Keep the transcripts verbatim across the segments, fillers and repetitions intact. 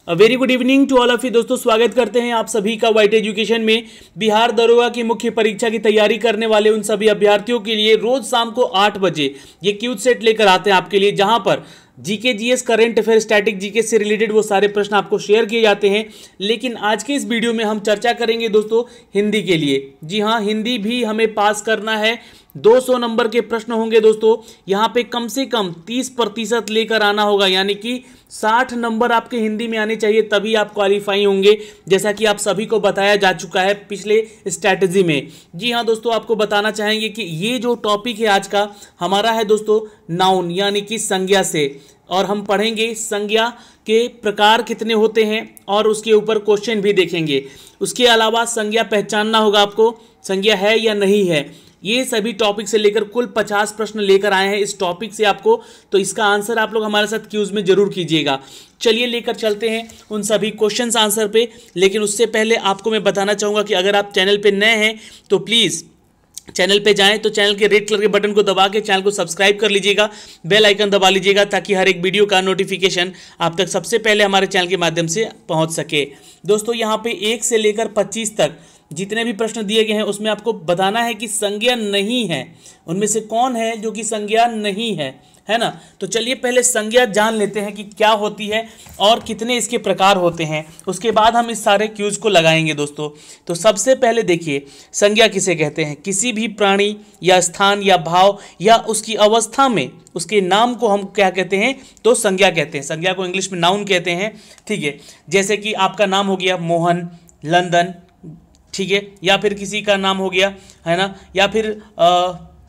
A very good evening to all of you दोस्तों, स्वागत करते हैं आप सभी का वाइट एजुकेशन में। बिहार दरोगा की मुख्य परीक्षा की तैयारी करने वाले उन सभी अभ्यर्थियों के लिए रोज शाम को आठ बजे ये क्यूज सेट लेकर आते हैं आपके लिए, जहां पर GK GS current affair static GK से रिलेटेड वो सारे प्रश्न आपको शेयर किए जाते हैं। लेकिन आज के इस वीडियो में हम चर्चा करेंगे दोस्तों हिंदी के लिए। जी हाँ, हिंदी भी हमें पास करना है। दो सौ नंबर के प्रश्न होंगे दोस्तों। यहाँ पे कम से कम तीस प्रतिशत लेकर आना होगा, यानी कि साठ नंबर आपके हिंदी में आने चाहिए, तभी आप क्वालिफाई होंगे, जैसा कि आप सभी को बताया जा चुका है पिछले स्ट्रैटेजी में। जी हाँ दोस्तों, आपको बताना चाहेंगे कि ये जो टॉपिक है आज का हमारा है दोस्तों नाउन, यानी कि संज्ञा से, और हम पढ़ेंगे संज्ञा के प्रकार कितने होते हैं और उसके ऊपर क्वेश्चन भी देखेंगे। उसके अलावा संज्ञा पहचानना होगा आपको, संज्ञा है या नहीं है। ये सभी टॉपिक से लेकर कुल पचास प्रश्न लेकर आए हैं इस टॉपिक से आपको, तो इसका आंसर आप लोग हमारे साथ क्यूज में जरूर कीजिएगा। चलिए लेकर चलते हैं उन सभी क्वेश्चंस आंसर पे। लेकिन उससे पहले आपको मैं बताना चाहूँगा कि अगर आप चैनल पे नए हैं तो प्लीज़ चैनल पे जाएं तो चैनल के रेड कलर के बटन को दबा के चैनल को सब्सक्राइब कर लीजिएगा, बेल आइकन दबा लीजिएगा, ताकि हर एक वीडियो का नोटिफिकेशन आप तक सबसे पहले हमारे चैनल के माध्यम से पहुंच सके। दोस्तों यहाँ पे एक से लेकर पच्चीस तक जितने भी प्रश्न दिए गए हैं उसमें आपको बताना है कि संज्ञा नहीं है, उनमें से कौन है जो कि संज्ञा नहीं है, है ना। तो चलिए पहले संज्ञा जान लेते हैं कि क्या होती है और कितने इसके प्रकार होते हैं, उसके बाद हम इस सारे क्यूज को लगाएंगे दोस्तों। तो सबसे पहले देखिए संज्ञा किसे कहते हैं। किसी भी प्राणी या स्थान या भाव या उसकी अवस्था में उसके नाम को हम क्या कहते हैं, तो संज्ञा कहते हैं। संज्ञा को इंग्लिश में नाउन कहते हैं, ठीक है। जैसे कि आपका नाम हो गया मोहन, लंदन, ठीक है, या फिर किसी का नाम हो गया, है ना, या फिर आ,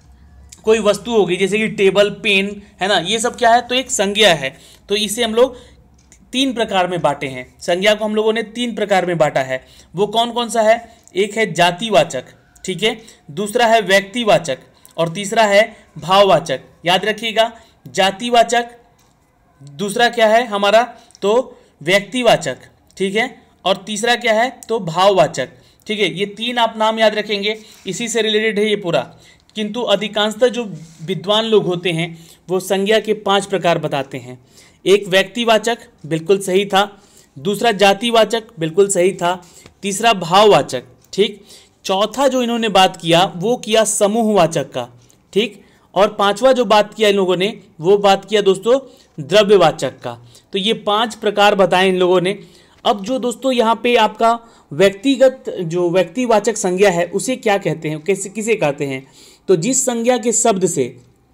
कोई वस्तु हो गई जैसे कि टेबल, पेन, है ना, ये सब क्या है, तो एक संज्ञा है। तो इसे हम लोग तीन प्रकार में बांटे हैं। संज्ञा को हम लोगों ने तीन प्रकार में बांटा है। वो कौन कौन सा है? एक है जातिवाचक, ठीक है, दूसरा है व्यक्तिवाचक और तीसरा है भाववाचक। याद रखिएगा, जातिवाचक, दूसरा क्या है हमारा, तो व्यक्तिवाचक, ठीक है, और तीसरा क्या है, तो भाववाचक, ठीक है। ये तीन आप नाम याद रखेंगे, इसी से रिलेटेड है ये पूरा। किंतु अधिकांशतः जो विद्वान लोग होते हैं वो संज्ञा के पांच प्रकार बताते हैं। एक व्यक्तिवाचक, बिल्कुल सही था, दूसरा जातिवाचक, बिल्कुल सही था, तीसरा भाववाचक, ठीक, चौथा जो इन्होंने बात किया वो किया समूहवाचक का, ठीक, और पांचवा जो बात किया इन लोगों ने वो बात किया दोस्तों द्रव्यवाचक का। तो ये पांच प्रकार बताए इन लोगों ने। अब जो दोस्तों यहाँ पे आपका व्यक्तिगत जो व्यक्तिवाचक संज्ञा है उसे क्या कहते हैं, कैसे किसे कहते हैं, तो जिस संज्ञा के शब्द से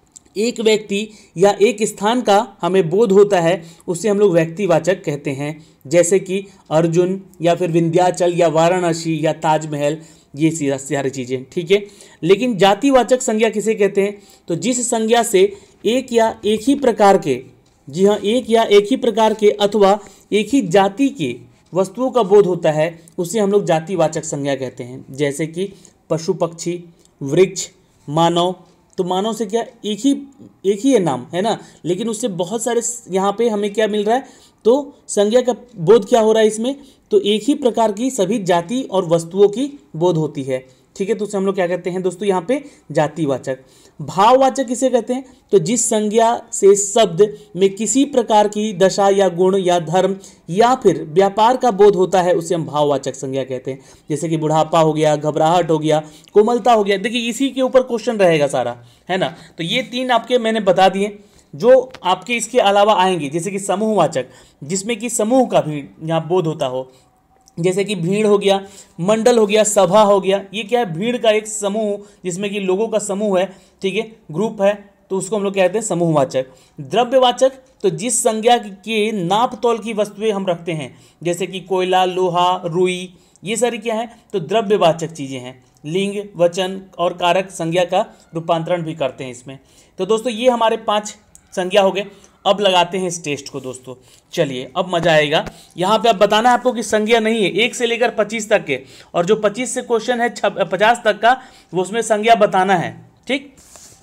एक व्यक्ति या एक स्थान का हमें बोध होता है उसे हम लोग व्यक्तिवाचक कहते हैं। जैसे कि अर्जुन या फिर विंध्याचल या वाराणसी या ताजमहल, ये सारी चीज़ें, ठीक है। लेकिन जातिवाचक संज्ञा किसे कहते हैं, तो जिस संज्ञा से एक या एक ही प्रकार के, जी हाँ, एक या एक ही प्रकार के अथवा एक ही जाति के वस्तुओं का बोध होता है उसे हम लोग जातिवाचक संज्ञा कहते हैं। जैसे कि पशु पक्षी, वृक्ष, मानव। तो मानव से क्या एक ही एक ही है नाम, है ना, लेकिन उससे बहुत सारे यहाँ पे हमें क्या मिल रहा है, तो संज्ञा का बोध क्या हो रहा है इसमें, तो एक ही प्रकार की सभी जाति और वस्तुओं की बोध होती है, ठीक है। तो उसे हम लोग क्या कहते हैं दोस्तों यहाँ पे जातिवाचक। भाववाचक किसे कहते हैं, तो जिस संज्ञा से शब्द में किसी प्रकार की दशा या गुण या धर्म या फिर व्यापार का बोध होता है उसे हम भाववाचक संज्ञा कहते हैं। जैसे कि बुढ़ापा हो गया, घबराहट हो गया, कोमलता हो गया। देखिए इसी के ऊपर क्वेश्चन रहेगा सारा, है ना। तो ये तीन आपके मैंने बता दिए जो आपके इसके अलावा आएंगे। जैसे कि समूहवाचक, जिसमें कि समूह का भी यहाँ बोध होता हो, जैसे कि भीड़ हो गया, मंडल हो गया, सभा हो गया। ये क्या है, भीड़ का एक समूह जिसमें कि लोगों का समूह है, ठीक है, ग्रुप है, तो उसको हम लोग कहते हैं समूहवाचक। द्रव्यवाचक, तो जिस संज्ञा के नाप तौल की वस्तुएं हम रखते हैं, जैसे कि कोयला, लोहा, रुई, ये सारी क्या है, तो द्रव्यवाचक चीज़ें हैं। लिंग, वचन और कारक संज्ञा का रूपांतरण भी करते हैं इसमें। तो दोस्तों ये हमारे पांच संज्ञा हो गए। अब लगाते हैं इस टेस्ट को दोस्तों। चलिए अब मजा आएगा। यहाँ पे अब बताना है आपको कि संज्ञा नहीं है, एक से लेकर पच्चीस तक के, और जो पच्चीस से क्वेश्चन है पचास तक का वो उसमें संज्ञा बताना है, ठीक।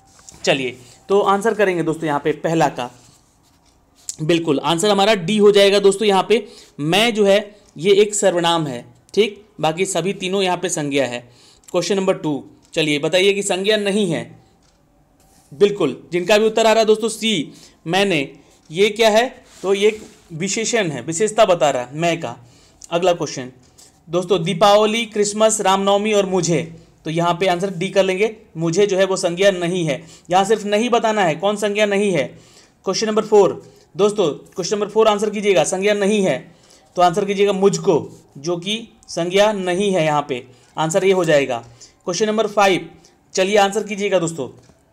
चलिए तो आंसर करेंगे दोस्तों यहाँ पे पहला का, बिल्कुल आंसर हमारा डी हो जाएगा दोस्तों। यहाँ पे मैं जो है ये एक सर्वनाम है, ठीक, बाकी सभी तीनों यहाँ पे संज्ञा है। क्वेश्चन नंबर टू, चलिए बताइए कि संज्ञा नहीं है। बिल्कुल, जिनका भी उत्तर आ रहा है दोस्तों सी, मैंने, ये क्या है, तो ये विशेषण है, विशेषता बता रहा है मैं का। अगला क्वेश्चन दोस्तों, दीपावली, क्रिसमस, रामनवमी और मुझे, तो यहाँ पे आंसर डी कर लेंगे। मुझे जो है वो संज्ञा नहीं है, यहाँ सिर्फ नहीं बताना है कौन संज्ञा नहीं है। क्वेश्चन नंबर फोर दोस्तों, क्वेश्चन नंबर फोर आंसर कीजिएगा, संज्ञा नहीं है तो आंसर कीजिएगा मुझको, जो कि संज्ञा नहीं है, यहाँ पे आंसर ये हो जाएगा। क्वेश्चन नंबर फाइव, चलिए आंसर कीजिएगा दोस्तों,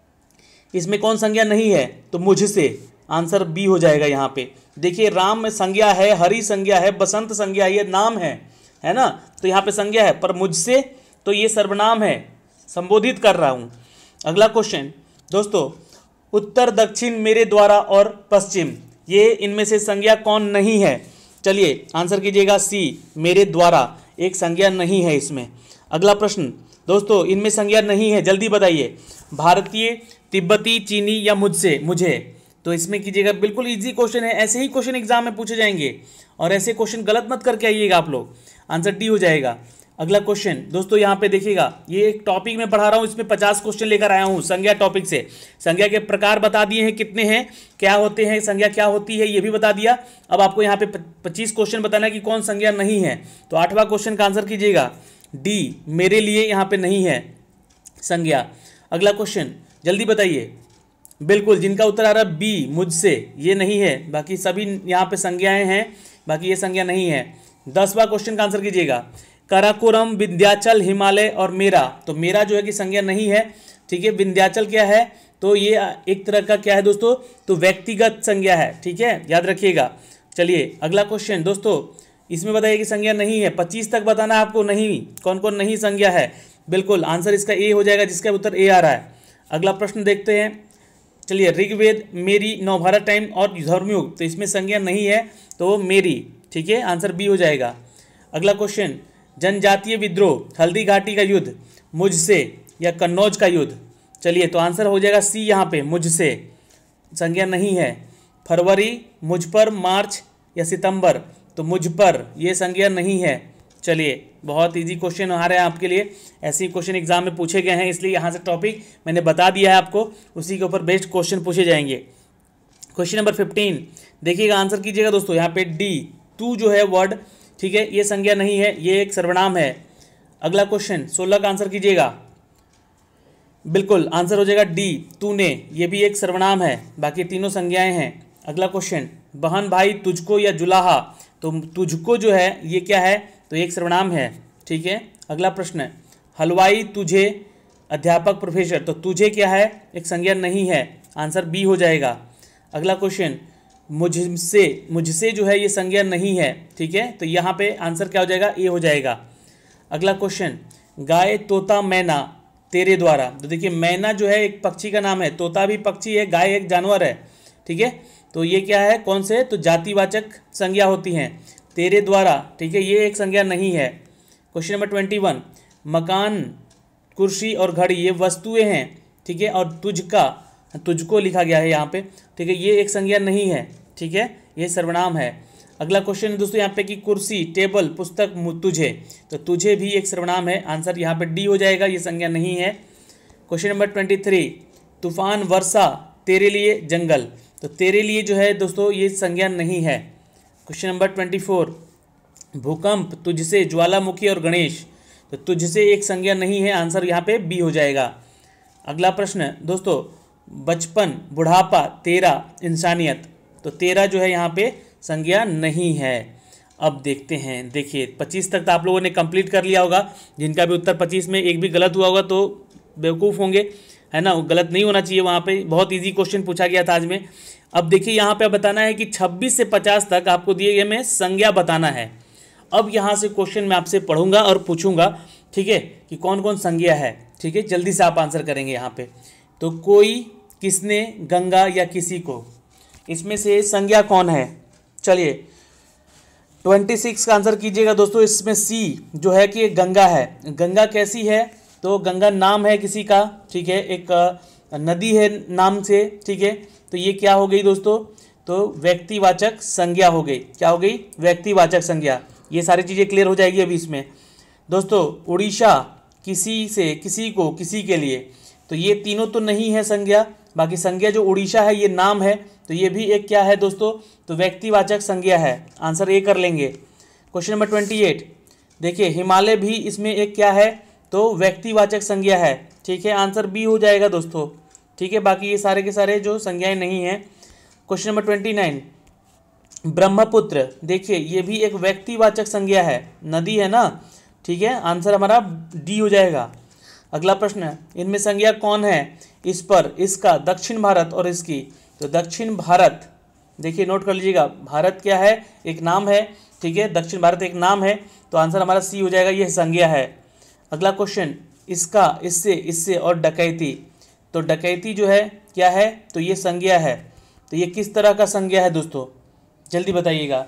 इसमें कौन संज्ञा नहीं है, तो मुझसे, आंसर बी हो जाएगा। यहाँ पे देखिए, राम में संज्ञा है, हरि संज्ञा है, बसंत संज्ञा है, ये नाम है है ना, तो यहाँ पे संज्ञा है, पर मुझसे तो ये सर्वनाम है, संबोधित कर रहा हूँ। अगला क्वेश्चन दोस्तों, उत्तर, दक्षिण, मेरे द्वारा और पश्चिम, ये इनमें से संज्ञा कौन नहीं है? चलिए आंसर कीजिएगा सी, मेरे द्वारा, एक संज्ञा नहीं है इसमें। अगला प्रश्न दोस्तों, इनमें संज्ञा नहीं है, जल्दी बताइए, भारतीय, तिब्बती, चीनी या मुझसे, मुझे, तो इसमें कीजिएगा, बिल्कुल इजी क्वेश्चन है, ऐसे ही क्वेश्चन एग्जाम में पूछे जाएंगे और ऐसे क्वेश्चन गलत मत करके आइएगा आप लोग, आंसर डी हो जाएगा। अगला क्वेश्चन दोस्तों, यहाँ पे देखिएगा, ये एक टॉपिक में पढ़ा रहा हूँ, इसमें पचास क्वेश्चन लेकर आया हूँ संज्ञा टॉपिक से। संज्ञा के प्रकार बता दिए हैं कितने हैं, क्या होते हैं, संज्ञा क्या होती है, ये भी बता दिया। अब आपको यहाँ पे पच्चीस क्वेश्चन बताना है कि कौन संज्ञा नहीं है, तो आठवां क्वेश्चन का आंसर कीजिएगा डी, मेरे लिए यहाँ पे नहीं है संज्ञा। अगला क्वेश्चन जल्दी बताइए, बिल्कुल जिनका उत्तर आ रहा है बी, मुझसे, ये नहीं है, बाकी सभी यहाँ पे संज्ञाएं हैं, बाकी ये संज्ञा नहीं है। दसवां क्वेश्चन का आंसर कीजिएगा, काराकोरम, विंध्याचल, हिमालय और मेरा, तो मेरा जो है कि संज्ञा नहीं है, ठीक है। विंध्याचल क्या है, तो ये एक तरह का क्या है दोस्तों, तो व्यक्तिगत संज्ञा है, ठीक है, याद रखिएगा। चलिए अगला क्वेश्चन दोस्तों, इसमें बताइए कि संज्ञा नहीं है, पच्चीस तक बताना है आपको, नहीं कौन कौन नहीं संज्ञा है, बिल्कुल आंसर इसका ए हो जाएगा, जिसका उत्तर ए आ रहा है। अगला प्रश्न देखते हैं, चलिए, ऋग्वेद, मेरी, नवभारत टाइम और धर्मयुग, तो इसमें संज्ञा नहीं है, तो मेरी, ठीक है, आंसर बी हो जाएगा। अगला क्वेश्चन, जनजातीय विद्रोह, हल्दी घाटी का युद्ध, मुझसे या कन्नौज का युद्ध, चलिए तो आंसर हो जाएगा सी, यहाँ पे मुझसे, संज्ञा नहीं है। फरवरी, मुझ पर, मार्च या सितंबर, तो मुझ पर, ये संज्ञा नहीं है। चलिए बहुत इजी क्वेश्चन आ रहे हैं आपके लिए, ऐसे ही क्वेश्चन एग्जाम में पूछे गए हैं, इसलिए यहाँ से टॉपिक मैंने बता दिया है आपको, उसी के ऊपर बेस्ट क्वेश्चन पूछे जाएंगे। क्वेश्चन नंबर फिफ्टीन देखिएगा, आंसर कीजिएगा दोस्तों, यहाँ पे डी, तू जो है वर्ड, ठीक है, ये संज्ञा नहीं है, ये एक सर्वनाम है। अगला क्वेश्चन सोलह का आंसर कीजिएगा, बिल्कुल आंसर हो जाएगा डी, तूने, ये भी एक सर्वनाम है, बाकी तीनों संज्ञाएं हैं। अगला क्वेश्चन, बहन, भाई, तुझको या जुलाहा, तो तुझको जो है ये क्या है, तो एक सर्वनाम है, ठीक है। अगला प्रश्न, हलवाई, तुझे, अध्यापक, प्रोफेसर, तो तुझे क्या है, एक संज्ञा नहीं है, आंसर बी हो जाएगा। अगला क्वेश्चन, मुझसे, मुझसे जो है ये संज्ञा नहीं है, ठीक है, तो यहाँ पे आंसर क्या हो जाएगा, ए हो जाएगा। अगला क्वेश्चन, गाय, तोता, मैना, तेरे द्वारा, तो देखिए मैना जो है एक पक्षी का नाम है, तोता भी पक्षी है, गाय एक जानवर है, ठीक है, तो ये क्या है, कौन से, तो जातिवाचक संज्ञा होती हैं, तेरे द्वारा, ठीक है, ये एक संज्ञा नहीं है। क्वेश्चन नंबर ट्वेंटी वन, मकान, कुर्सी और घड़ी, ये वस्तुएं हैं, ठीक है, और तुझका, तुझको लिखा गया है यहाँ पे, ठीक है, ये एक संज्ञा नहीं है, ठीक है, ये सर्वनाम है। अगला क्वेश्चन है दोस्तों यहाँ पे कि कुर्सी, टेबल, पुस्तक, तुझे, तो तुझे भी एक सर्वनाम है, आंसर यहाँ पे डी हो जाएगा, ये संज्ञा नहीं है। क्वेश्चन नंबर ट्वेंटी थ्री, तूफान, वर्षा, तेरे लिए, जंगल, तो तेरे लिए जो है दोस्तों ये संज्ञा नहीं है। क्वेश्चन नंबर ट्वेंटी फोर, भूकंप, तुझसे, ज्वालामुखी और गणेश, तो तुझसे एक संज्ञा नहीं है, आंसर यहाँ पे बी हो जाएगा। अगला प्रश्न दोस्तों, बचपन, बुढ़ापा, तेरा, इंसानियत, तो तेरा जो है यहाँ पे संज्ञा नहीं है। अब देखते हैं, देखिए पच्चीस तक तो आप लोगों ने कंप्लीट कर लिया होगा, जिनका भी उत्तर पच्चीस में एक भी गलत हुआ होगा तो बेवकूफ़ होंगे, है ना, गलत नहीं होना चाहिए, वहाँ पे बहुत इजी क्वेश्चन पूछा गया था आज में। अब देखिए यहाँ पे बताना है कि छब्बीस से पचास तक आपको दिए गए में संज्ञा बताना है। अब यहाँ से क्वेश्चन मैं आपसे पढ़ूंगा और पूछूंगा, ठीक है, कि कौन कौन संज्ञा है, ठीक है, जल्दी से आप आंसर करेंगे यहाँ पे। तो कोई, किसने, गंगा या किसी को, इसमें से संज्ञा कौन है? चलिए छब्बीस का आंसर कीजिएगा दोस्तों, इसमें सी जो है कि गंगा है। गंगा कैसी है, तो गंगा नाम है किसी का, ठीक है, एक नदी है नाम से, ठीक है, तो ये क्या हो गई दोस्तों, तो व्यक्तिवाचक संज्ञा हो गई, क्या हो गई, व्यक्तिवाचक संज्ञा। ये सारी चीज़ें क्लियर हो जाएगी अभी इसमें दोस्तों। उड़ीसा, किसी से, किसी को, किसी के लिए, तो ये तीनों तो नहीं है संज्ञा, बाकी संज्ञा जो उड़ीसा है ये नाम है, तो ये भी एक क्या है दोस्तों, तो व्यक्तिवाचक संज्ञा है। आंसर ए कर लेंगे। क्वेश्चन नंबर ट्वेंटी एट देखिए, हिमालय भी इसमें एक क्या है, तो व्यक्तिवाचक संज्ञा है। ठीक है, आंसर बी हो जाएगा दोस्तों। ठीक है, बाकी ये सारे के सारे जो संज्ञाएं नहीं हैं। Question number twenty nine Brahmaputra, देखिए ये भी एक व्यक्तिवाचक संज्ञा है, नदी है ना। ठीक है, आंसर हमारा डी हो जाएगा। अगला प्रश्न, इनमें संज्ञा कौन है, इस पर, इसका, दक्षिण भारत और इसकी। तो दक्षिण भारत, देखिए नोट कर लीजिएगा, भारत क्या है, एक नाम है। ठीक है, दक्षिण भारत एक नाम है, तो आंसर हमारा सी हो जाएगा, ये संज्ञा है। अगला क्वेश्चन, इसका, इससे, इससे और डकैती। तो डकैती जो है क्या है, तो ये संज्ञा है। तो ये किस तरह का संज्ञा है दोस्तों, जल्दी बताइएगा।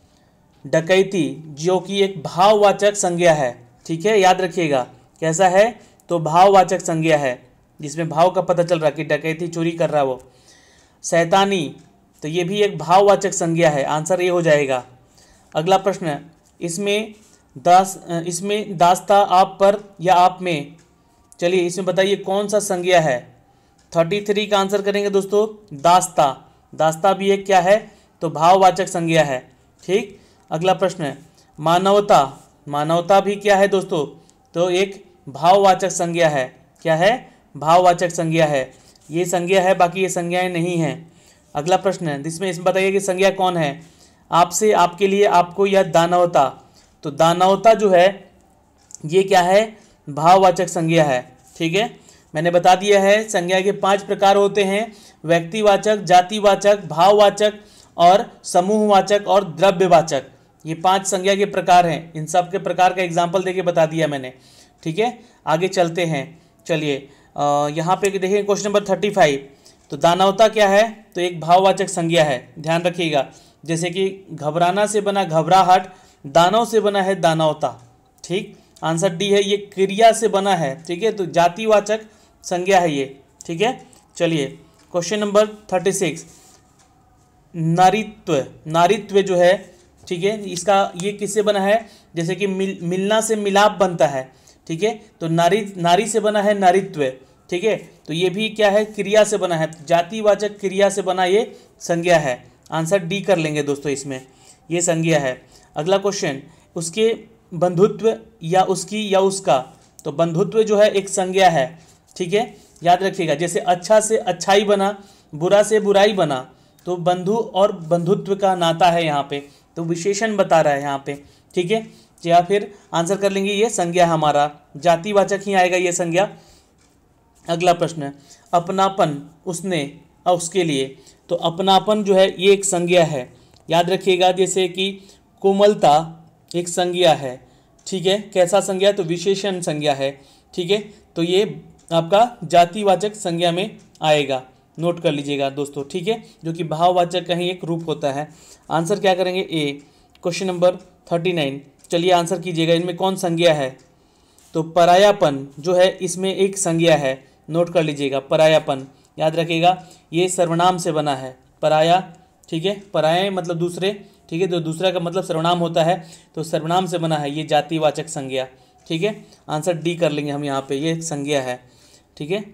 डकैती जो कि एक भाववाचक संज्ञा है। ठीक है, याद रखिएगा कैसा है, तो भाववाचक संज्ञा है, जिसमें भाव का पता चल रहा है कि डकैती चोरी कर रहा है वो। शैतानी, तो ये भी एक भाववाचक संज्ञा है, आंसर ये हो जाएगा। अगला प्रश्न, इसमें दास इसमें दास्ता आप पर या आप में, चलिए इसमें बताइए कौन सा संज्ञा है। थर्टी थ्री का आंसर करेंगे दोस्तों, दास्ता। दास्ता भी एक क्या है, तो भाववाचक संज्ञा है। ठीक, अगला प्रश्न, मानवता। मानवता भी क्या है दोस्तों, तो एक भाववाचक संज्ञा है। क्या है, भाववाचक संज्ञा है, ये संज्ञा है, बाकी ये संज्ञाएं नहीं हैं। अगला प्रश्न, जिसमें इसमें बताइए कि संज्ञा कौन है, आपसे, आपके लिए, आपको या दानवता। तो दानवता जो है ये क्या है, भाववाचक संज्ञा है। ठीक है, मैंने बता दिया है संज्ञा के पांच प्रकार होते हैं, व्यक्तिवाचक, जातिवाचक, भाववाचक और समूहवाचक और द्रव्यवाचक। ये पांच संज्ञा के प्रकार हैं, इन सब के प्रकार का एग्जाम्पल देके बता दिया मैंने। ठीक है, आगे चलते हैं। चलिए यहाँ पे देखिए क्वेश्चन नंबर थर्टी फाइव, तो दानवता क्या है, तो एक भाववाचक संज्ञा है, ध्यान रखिएगा। जैसे कि घबराना से बना घबराहट, दानव से बना है दानवता। ठीक, आंसर डी है, ये क्रिया से बना है। ठीक है, तो जातिवाचक संज्ञा है ये। ठीक है, चलिए क्वेश्चन नंबर थर्टी सिक्स, नारीत्व। नारीत्व जो है, ठीक है, इसका ये किससे बना है, जैसे कि मिल मिलना से मिलाप बनता है। ठीक है, तो नारी नारी से बना है नारीत्व। ठीक है, तो ये भी क्या है, क्रिया से बना है, जातिवाचक क्रिया से बना ये संज्ञा है। आंसर डी कर लेंगे दोस्तों, इसमें ये संज्ञा है। अगला क्वेश्चन, उसके बंधुत्व या उसकी या उसका। तो बंधुत्व जो है एक संज्ञा है। ठीक है, याद रखिएगा, जैसे अच्छा से अच्छाई बना, बुरा से बुराई बना, तो बंधु और बंधुत्व का नाता है यहाँ पे, तो विशेषण बता रहा है यहाँ पे। ठीक है, या फिर आंसर कर लेंगे, ये संज्ञा हमारा जातिवाचक ही आएगा ये संज्ञा। अगला प्रश्न, अपनापन, उसने और उसके लिए। तो अपनापन जो है ये एक संज्ञा है, याद रखिएगा। जैसे कि कोमलता एक संज्ञा है। ठीक है, कैसा संज्ञा, तो विशेषण संज्ञा है। ठीक है, तो ये आपका जातिवाचक संज्ञा में आएगा, नोट कर लीजिएगा दोस्तों। ठीक है, जो कि भाववाचक का ही एक रूप होता है। आंसर क्या करेंगे, A. Question number thirty nine, चलिए आंसर कीजिएगा, इनमें कौन संज्ञा है। तो परायापन जो है इसमें एक संज्ञा है, नोट कर लीजिएगा। परायापन, याद रखिएगा, ये सर्वनाम से बना है, पराया। ठीक है, पराये मतलब दूसरे। ठीक है, तो दूसरा का मतलब सर्वनाम होता है, तो सर्वनाम से बना है ये जातिवाचक संज्ञा। ठीक है, आंसर डी कर लेंगे हम यहाँ पे, ये संज्ञा है। ठीक है,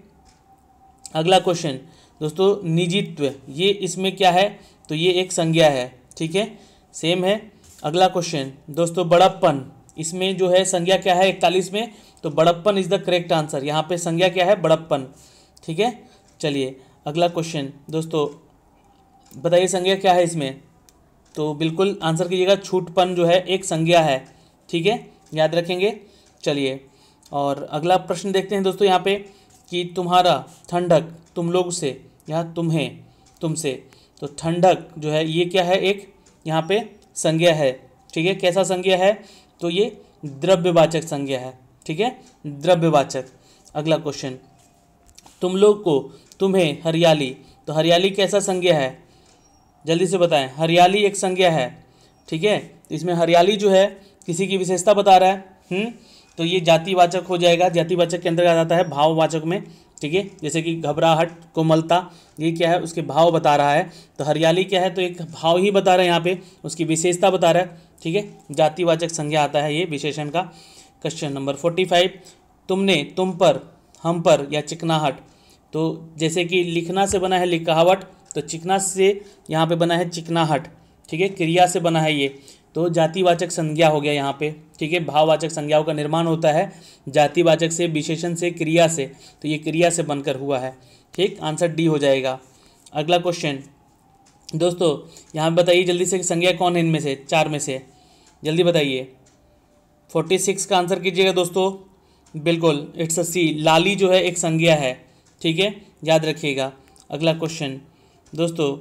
अगला क्वेश्चन दोस्तों, निजित्व, ये इसमें क्या है, तो ये एक संज्ञा है। ठीक है, सेम है। अगला क्वेश्चन दोस्तों, बड़प्पन, इसमें जो है संज्ञा क्या है इकतालीस में, तो बड़प्पन इज द करेक्ट आंसर। यहाँ पे संज्ञा क्या है, बड़प्पन। ठीक है, चलिए अगला क्वेश्चन दोस्तों, बताइए संज्ञा क्या है इसमें। तो बिल्कुल आंसर कीजिएगा, छूटपन जो है एक संज्ञा है। ठीक है, याद रखेंगे। चलिए और अगला प्रश्न देखते हैं दोस्तों यहाँ पे, कि तुम्हारा, ठंडक, तुम लोग से, यहाँ तुम्हें, तुमसे। तो ठंडक जो है ये क्या है, एक यहाँ पे संज्ञा है। ठीक है, कैसा संज्ञा है, तो ये द्रव्यवाचक संज्ञा है। ठीक है, द्रव्यवाचक। अगला क्वेश्चन, तुम लोग को, तुम्हें, हरियाली। तो हरियाली कैसा संज्ञा है, जल्दी से बताएं। हरियाली एक संज्ञा है। ठीक है, इसमें हरियाली जो है किसी की विशेषता बता रहा है। हम्म तो ये जातिवाचक हो जाएगा, जातिवाचक के अंतर्गत आता है भाववाचक में। ठीक है, जैसे कि घबराहट, कोमलता, ये क्या है, उसके भाव बता रहा है। तो हरियाली क्या है, तो एक भाव ही बता रहा है यहाँ पे, उसकी विशेषता बता रहा है। ठीक है, जातिवाचक संज्ञा आता है ये विशेषण का। क्वेश्चन नंबर फोर्टी फाइव, तुमने, तुम पर, हम पर या चिकनाहट। तो जैसे कि लिखना से बना है लिखावट, तो चिकना से यहाँ पे बना है चिकनाहट, ठीक है, क्रिया से बना है ये, तो जातिवाचक संज्ञा हो गया यहाँ पे, ठीक है। भाववाचक संज्ञाओं का निर्माण होता है जातिवाचक से, विशेषण से, क्रिया से, तो ये क्रिया से बनकर हुआ है, ठीक। आंसर डी हो जाएगा। अगला क्वेश्चन दोस्तों, यहाँ बताइए जल्दी से संज्ञा कौन है इनमें से, चार में से, जल्दी बताइए। फोर्टी सिक्स का आंसर कीजिएगा दोस्तों। बिल्कुल, इट्स अ सी, लाली जो है एक संज्ञा है, ठीक है, याद रखिएगा। अगला क्वेश्चन दोस्तों,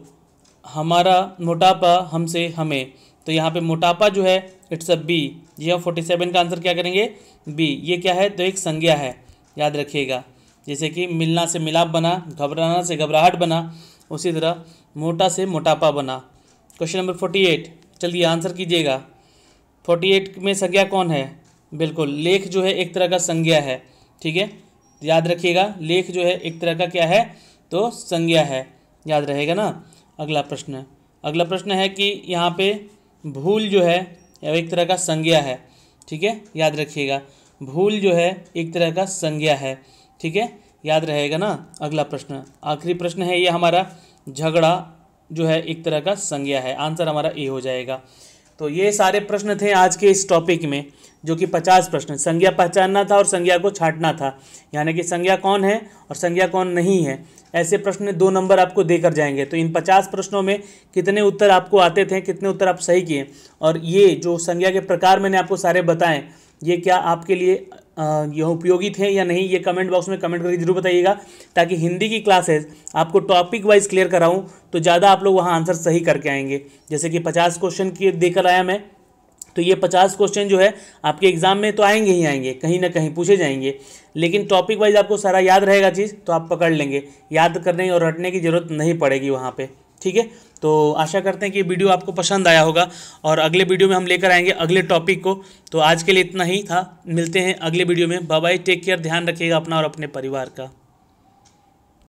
हमारा मोटापा हमसे हमें, तो यहाँ पे मोटापा जो है इट्स अ बी, जी हाँ, फोर्टी सेवन का आंसर क्या करेंगे, बी। ये क्या है, तो एक संज्ञा है, याद रखिएगा। जैसे कि मिलना से मिलाप बना, घबराना से घबराहट बना, उसी तरह मोटा से मोटापा बना। क्वेश्चन नंबर फोर्टी एट, चलिए आंसर कीजिएगा। फोर्टी एट में संज्ञा कौन है, बिल्कुल लेख जो है एक तरह का संज्ञा है, ठीक है, याद रखिएगा। लेख जो है एक तरह का क्या है, तो संज्ञा है, याद रहेगा ना। अगला प्रश्न अगला प्रश्न है कि यहाँ पे भूल जो है एक तरह का संज्ञा है, ठीक है, याद रखिएगा। भूल जो है एक तरह का संज्ञा है, ठीक है, याद रहेगा ना। अगला प्रश्न, आखिरी प्रश्न है ये हमारा, झगड़ा जो है एक तरह का संज्ञा है, आंसर हमारा ए हो जाएगा। तो ये सारे प्रश्न थे आज के इस टॉपिक में, जो कि पचास प्रश्न, संज्ञा पहचानना था और संज्ञा को छांटना था, यानी कि संज्ञा कौन है और संज्ञा कौन नहीं है। ऐसे प्रश्न दो नंबर आपको देकर जाएंगे। तो इन पचास प्रश्नों में कितने उत्तर आपको आते थे, कितने उत्तर आप सही किए, और ये जो संज्ञा के प्रकार मैंने आपको सारे बताएं, ये क्या आपके लिए यह उपयोगी थे या नहीं, ये कमेंट बॉक्स में कमेंट करके जरूर बताइएगा, ताकि हिंदी की क्लासेस आपको टॉपिक वाइज क्लियर कराऊं तो ज़्यादा आप लोग वहाँ आंसर सही करके आएंगे। जैसे कि पचास क्वेश्चन की देकर आया मैं, तो ये पचास क्वेश्चन जो है आपके एग्जाम में तो आएंगे ही आएंगे, कहीं ना कहीं पूछे जाएंगे, लेकिन टॉपिक वाइज आपको सारा याद रहेगा चीज़, तो आप पकड़ लेंगे, याद करने और रटने की ज़रूरत नहीं पड़ेगी वहाँ पे, ठीक है। तो आशा करते हैं कि वीडियो आपको पसंद आया होगा, और अगले वीडियो में हम लेकर आएंगे अगले टॉपिक को। तो आज के लिए इतना ही था, मिलते हैं अगले वीडियो में। बाय बाय, टेक केयर, ध्यान रखिएगा अपना और अपने परिवार का।